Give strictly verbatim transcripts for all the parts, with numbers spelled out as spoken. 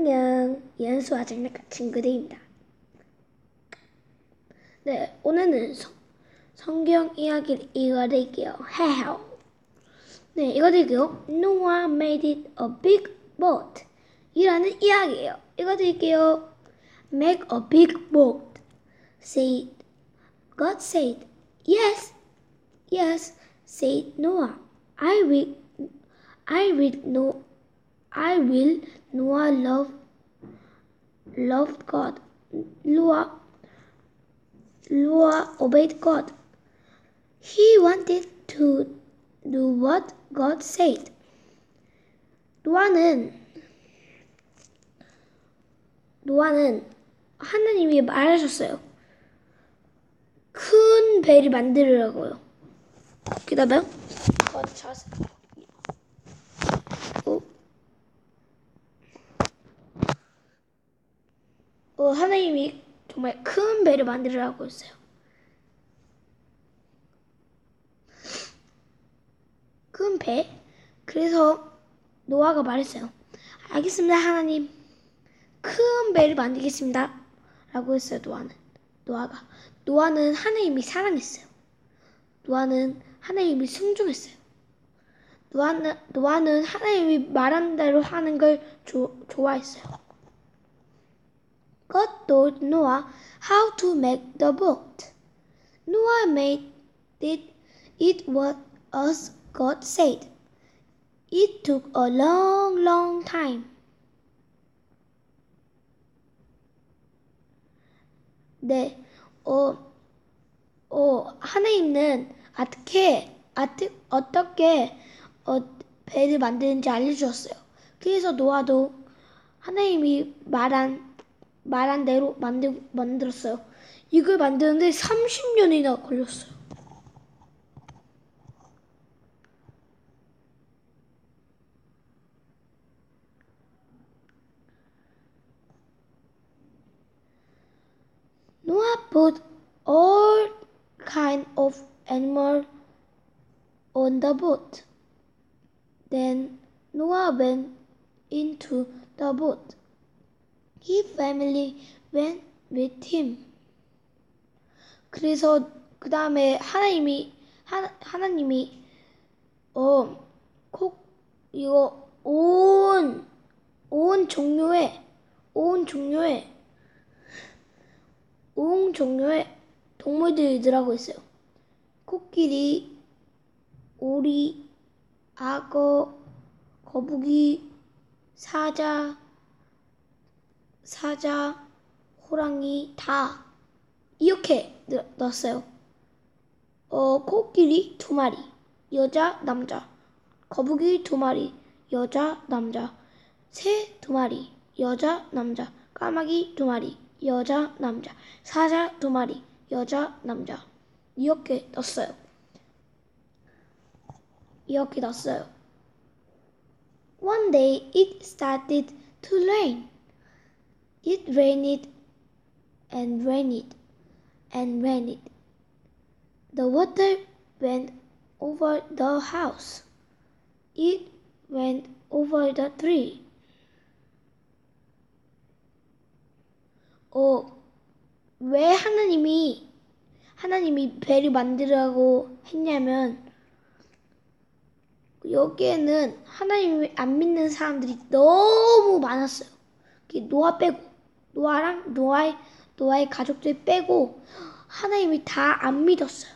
안녕, 연수와 장난감 친구들입니다. 네, 오늘은 성, 성경 이야기를 읽어드릴게요. 헤헤. 네, 읽어드릴게요. Noah made it a big boat. 이라는 이야기예요. 읽어드릴게요. Make a big boat. Said, God said, yes, yes, said Noah. I will, I will know, I will. Noah loved, loved God. Noah, Noah obeyed God. He wanted to do what God said. 노아는 노아는 하나님이 말하셨어요. 큰 배를 만들으라고요. 기다려요. 어, 자세. 어. 어, 하나님이 정말 큰 배를 만들으라고 했어요. 큰 배. 그래서 노아가 말했어요. 알겠습니다, 하나님. 큰 배를 만들겠습니다. 라고 했어요, 노아는. 노아가. 노아는 하나님이 사랑했어요. 노아는 하나님이 순종했어요. 노아는, 노아는 하나님이 말한 대로 하는 걸 조, 좋아했어요. God told Noah how to make the boat. Noah made it, it was as God said. It took a long, long time. 네, 어, 어, 하나님은 어떻게, 어떻게, 어떻게 어, 배를 만드는지 알려주었어요. 그래서 노아도 하나님이 말한, 말한 대로 만들, 만들었어요. 이걸 만드는데 삼십 년이나 걸렸어요. Noah put all kind of animals on the boat. Then Noah went into the boat. His family went with him. 그래서 그 다음에 하나님이 하, 하나님이 어, 콕 이거 온, 온 종류의 온 종류의 온 종류의 동물들이 들어가고 있어요. 코끼리, 오리, 악어, 거북이, 사자, 사자, 호랑이 다 이렇게 넣었어요. 어, 코끼리 두 마리, 여자, 남자. 거북이 두 마리, 여자, 남자. 새 두 마리, 여자, 남자. 까마귀 두 마리, 여자, 남자. 사자 두 마리, 여자, 남자. 이렇게 넣었어요. 이렇게 넣었어요. One day it started to rain. It rained and rained and rained. The water went over the house. It went over the tree. 어, 왜 하나님이 하나님이 배를 만들라고 했냐면 여기에는 하나님을 안 믿는 사람들이 너무 많았어요. 노아 빼고 노아랑 노아의 노아의 가족들 빼고 하나님이 다 안 믿었어요.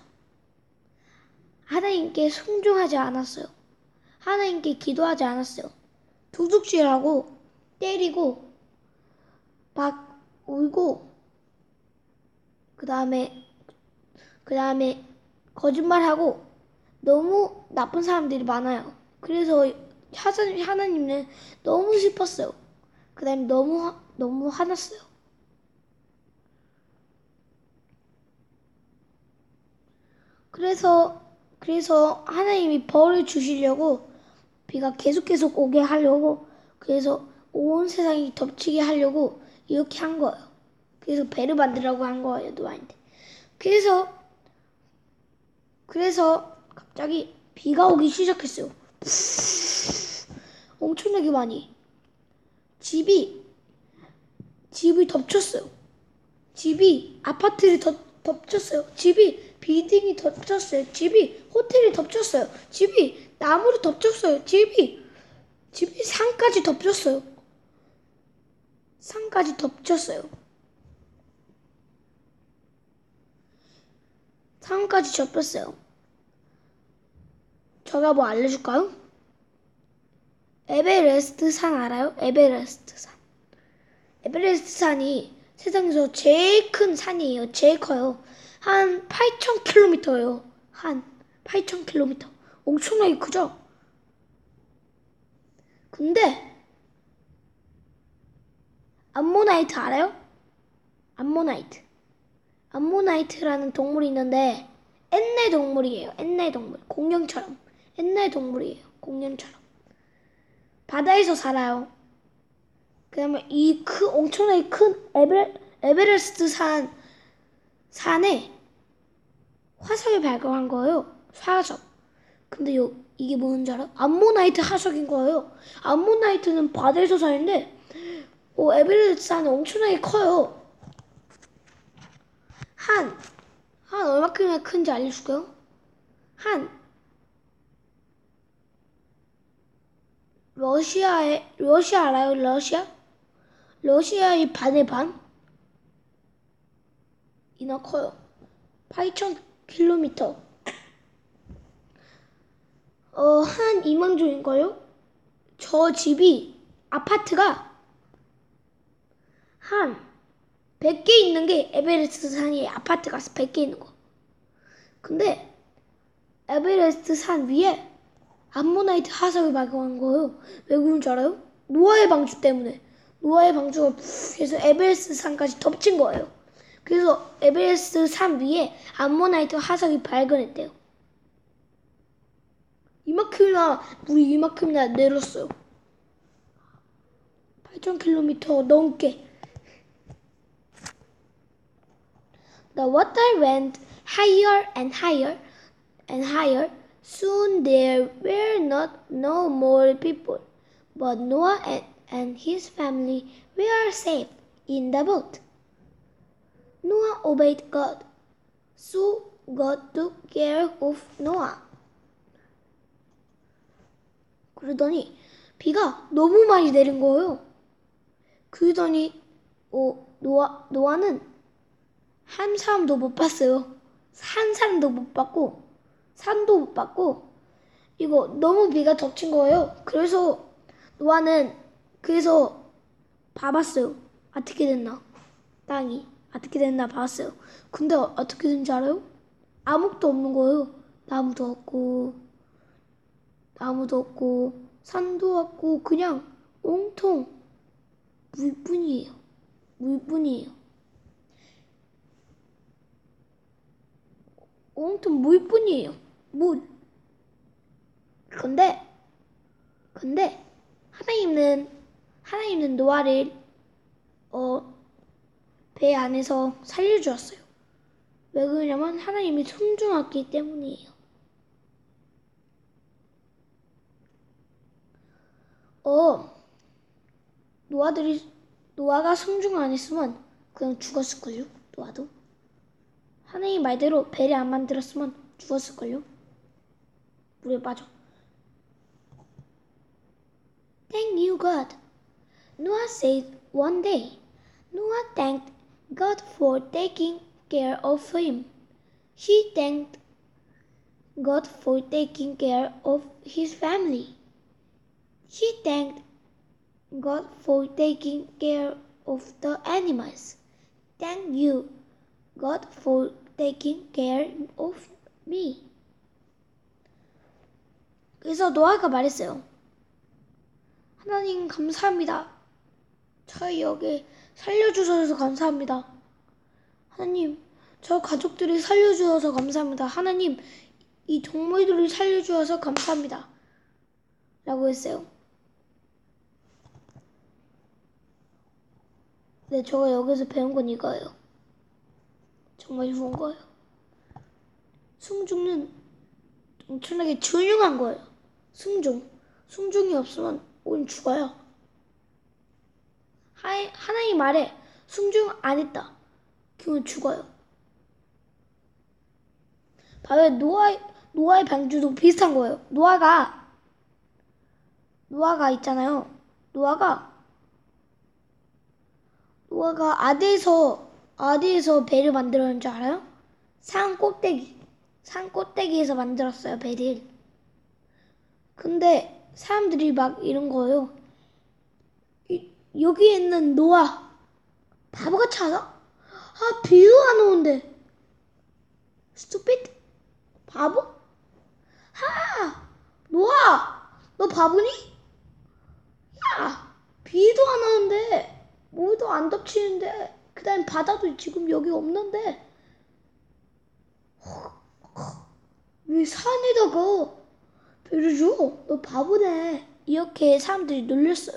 하나님께 순종하지 않았어요. 하나님께 기도하지 않았어요. 도둑질하고 때리고 막 울고 그 다음에 그 다음에 거짓말하고 너무 나쁜 사람들이 많아요. 그래서 하나님은 너무 슬펐어요. 그 다음에 너무 너무 화났어요. 그래서 그래서 하나님이 벌을 주시려고 비가 계속 계속 오게 하려고 그래서 온 세상이 덮치게 하려고 이렇게 한 거예요. 그래서 배를 만들라고 한 거예요, 노아한테. 그래서 그래서 갑자기 비가 오기 시작했어요. 엄청나게 많이. 집이 집이 덮쳤어요. 집이 아파트를 덮, 덮쳤어요. 집이 빌딩이 덮쳤어요. 집이 호텔이 덮쳤어요. 집이 나무를 덮쳤어요. 집이 집이 산까지 덮쳤어요. 산까지 덮쳤어요. 산까지 덮였어요. 제가 뭐 알려줄까요? 에베레스트 산 알아요? 에베레스트 산. 에베레스트 산이 세상에서 제일 큰 산이에요. 제일 커요. 한 팔천 킬로미터예요. 한 팔천 킬로미터. 엄청나게 크죠? 근데 암모나이트 알아요? 암모나이트. 암모나이트라는 동물이 있는데 옛날 동물이에요. 옛날 동물. 공룡처럼. 옛날 동물이에요. 공룡처럼. 바다에서 살아요. 그다음에 이 그 엄청나게 큰 에베, 에베레스트 산 산에 화석을 발견한 거예요. 화석. 근데 요 이게 뭔지 알아? 암모나이트 화석인 거예요. 암모나이트는 바다에서 사는데 어, 에베레스트 산은 엄청나게 커요. 한, 한 얼마큼이나 큰지 알려줄까요? 한 러시아의 러시아 알아요? 러시아? 러시아의 반의 반? 이나 커요. 팔천 킬로미터. 어, 한 이만 종인걸요? 저 집이, 아파트가 한 백 개 있는 게 에베레스트 산에 아파트가 백 개 있는 거. 근데 에베레스트 산 위에 암모나이트 화석을 발견한 거예요. 왜 그런 줄 알아요? 노아의 방주 때문에. 노아의 방주가 푹 해서 에베레스트 산까지 덮친 거예요. 그래서 에베레스트 산 위에 암모나이트 화석이 발견했대요. 이만큼이나 물이 이만큼이나 내렸어요. 팔천 킬로미터 넘게. The water went higher and higher and higher. Soon there were not no more people, but Noah and, and his family were safe in the boat. Noah obeyed God, so God took care of Noah. 그러더니 비가 너무 많이 내린 거예요. 그러더니 어, 노아, 노아는 한 사람도 못 봤어요. 한 사람도 못 봤고 산도 못 봤고 이거 너무 비가 덮친 거예요. 그래서 노아는 그래서 봐봤어요. 어떻게 됐나 땅이 어떻게 됐나 봤어요. 근데 어떻게 된지 알아요? 아무것도 없는 거예요. 나무도 없고 나무도 없고 산도 없고 그냥 온통 물뿐이에요. 물뿐이에요. 온통 물뿐이에요. 물. 근데 근데 하나님은 하나님은 노아를 어, 배 안에서 살려주었어요. 왜 그러냐면 하나님이 존중했기 때문이에요. 어, 노아들이 노아가 성중 안 했으면 그냥 죽었을걸요. 노아도. 하나님 말대로 배를 안 만들었으면 죽었을걸요. 물에 빠져. Thank you, God. Noah said one day. Noah thanked God for taking care of him. He thanked God for taking care of his family. He thanked God for taking care of the animals. Thank you, God, for taking care of me. 그래서 노아가 말했어요. 하나님 감사합니다. 저희 여기 살려주셔서 감사합니다. 하나님, 저 가족들이 살려주셔서 감사합니다. 하나님, 이 동물들을 살려주셔서 감사합니다. 라고 했어요. 네, 제가 여기서 배운 건 이거예요. 정말 좋은 거예요. 순종은 엄청나게 중요한 거예요. 순종. 순종이 없으면 우린 죽어요. 하, 하나님 말에 순종 안 했다. 그러면 죽어요. 바로 노아, 노아의 방주도 비슷한 거예요. 노아가, 노아가 있잖아요. 노아가, 노아가 아대에서, 아대에서 배를 만들었는 줄 알아요? 산 꼭대기, 산 꼭대기에서 만들었어요, 배를. 근데 사람들이 막 이런 거예요. 이, 여기 있는 노아, 바보같이 하나? 아, 비도 안 오는데. stupid? 바보? 하! 노아! 너 바보니? 야! 비도 안 오는데, 물도 안 덮치는데, 그 다음 바다도 지금 여기 없는데, 왜 산에다가 배를 줘? 너 바보네. 이렇게 사람들이 놀렸어요.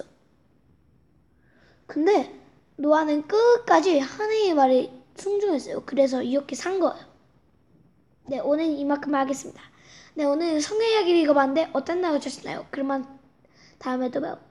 근데 노아는 끝까지 하나님의 말에 순종했어요. 그래서 이렇게 산 거예요. 네, 오늘 이만큼 하겠습니다. 네, 오늘 성경 이야기를 읽어봤는데 어떤 내용을 주셨나요? 그러면 다음에 또 봬요.